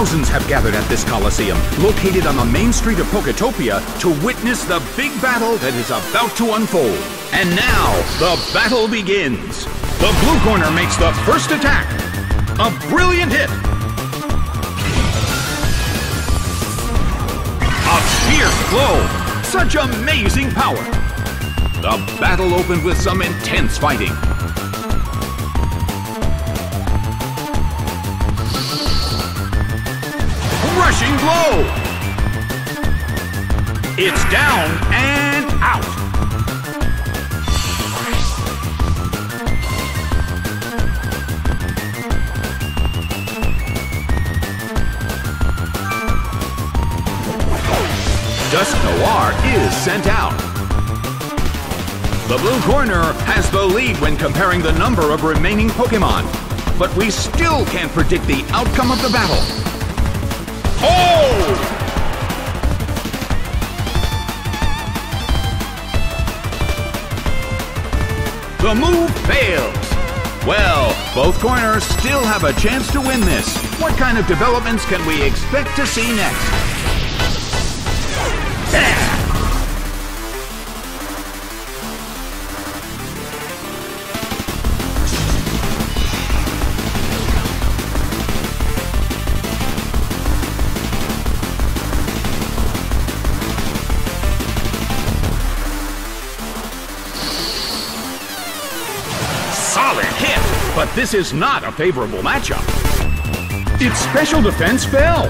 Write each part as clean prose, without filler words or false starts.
Thousands have gathered at this Coliseum, located on the main street of Poketopia, to witness the big battle that is about to unfold. And now, the battle begins. The blue corner makes the first attack. A brilliant hit. A fierce blow. Such amazing power. The battle opened with some intense fighting. Rushing blow! It's down and out! Dusknoir is sent out. The blue corner has the lead when comparing the number of remaining Pokémon, but we still can't predict the outcome of the battle. Oh! The move fails. Well, both corners still have a chance to win this. What kind of developments can we expect to see next? Solid hit, but this is not a favorable matchup. Its special defense fell.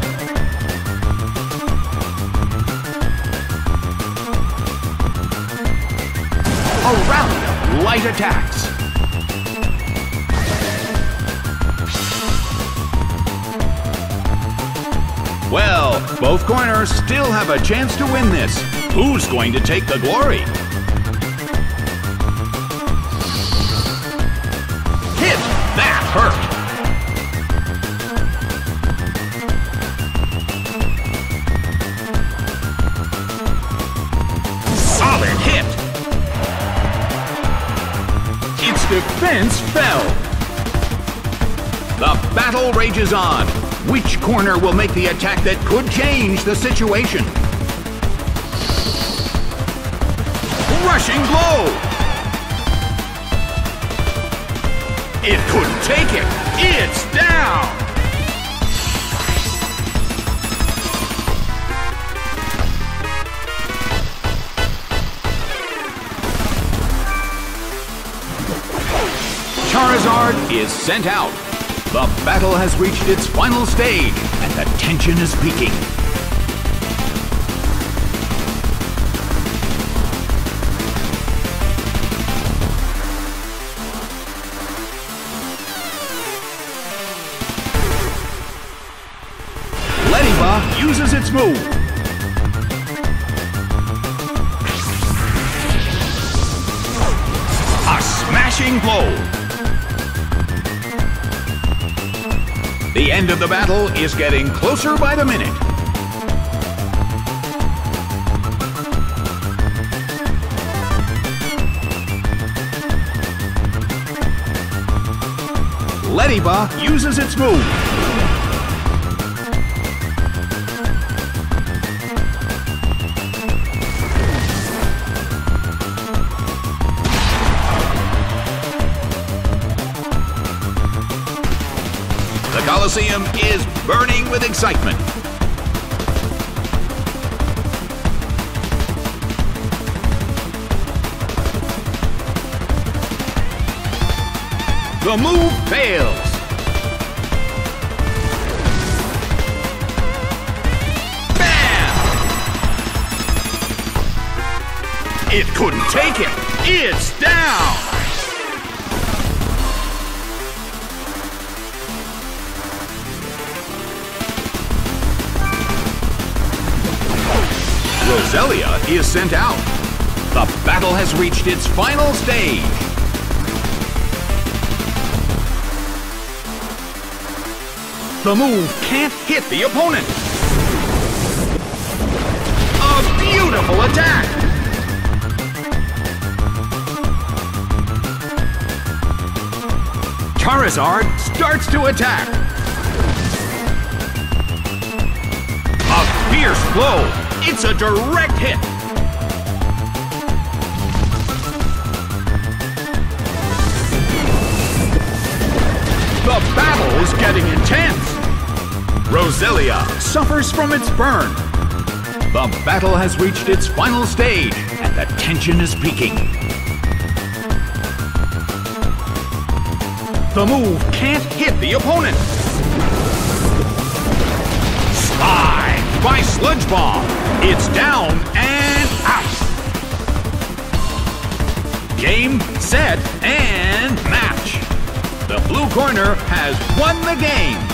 A round of light attacks. Well, both corners still have a chance to win this. Who's going to take the glory? Hit! That hurt! Solid hit! Its defense fell. The battle rages on. Which corner will make the attack that could change the situation? Rushing blow! It couldn't take it. It's down! Charizard is sent out. The battle has reached its final stage, and the tension is peaking. Lediba uses its move. A smashing blow. The end of the battle is getting closer by the minute. Lediba uses its move. The Coliseum is burning with excitement. The move fails. Bam! It couldn't take it. It's down. Roselia is sent out. The battle has reached its final stage. The move can't hit the opponent. A beautiful attack. Charizard starts to attack. fierce blow. It's a direct hit. The battle is getting intense. Roselia suffers from its burn. The battle has reached its final stage, and the tension is peaking. The move can't hit the opponent. Slide by Sludge Bomb. It's down and out. Game, set, and match. The blue corner has won the game.